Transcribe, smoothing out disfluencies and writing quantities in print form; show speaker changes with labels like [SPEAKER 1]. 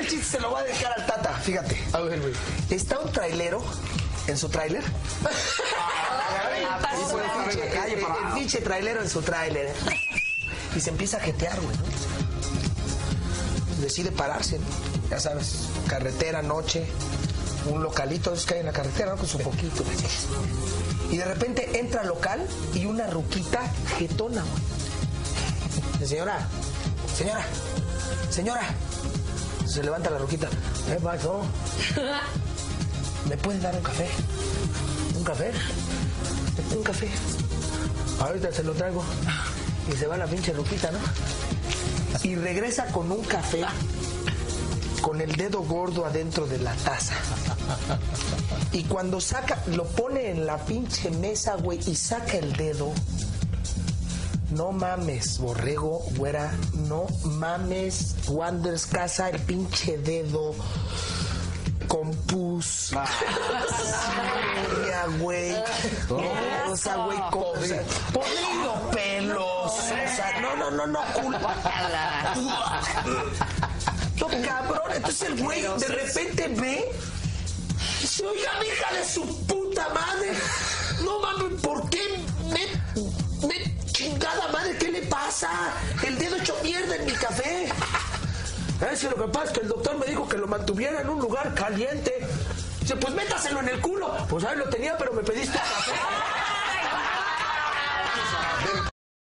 [SPEAKER 1] este chiste se lo voy a dedicar al Tata, fíjate.
[SPEAKER 2] A ver, güey.
[SPEAKER 1] Está un trailero en su tráiler. El pinche trailero en su tráiler. Y se empieza a jetear, güey, ¿no? Decide pararse, ¿no? Ya sabes, carretera, noche, un localito, esos que hay en la carretera, ¿no? Con su poquito. Y de repente entra al local y una ruquita jetona, güey. Señora. Se levanta la ruquita. ¿Qué pasó? ¿Me pueden dar un café? ¿Un café? Un café. Ahorita se lo traigo. Y se va la pinche ruquita, ¿no? Y regresa con un café con el dedo gordo adentro de la taza. Y cuando saca, lo pone en la pinche mesa, güey, y saca el dedo. No mames, borrego, güera, no mames, Wanders Casa, el pinche dedo con pus. Güey. O sea, güey, podrido pelos. O sea, no, culpa. No, cabrón, entonces el güey de repente ve y dice, oiga, hija de su puta madre, no mames, ¿por qué me chingada madre, qué le pasa? El dedo hecho mierda en mi café. Es que lo que pasa es que el doctor me dijo que lo mantuviera en un lugar caliente. Dice, pues métaselo en el culo. Pues ahí lo tenía, pero me pediste un café.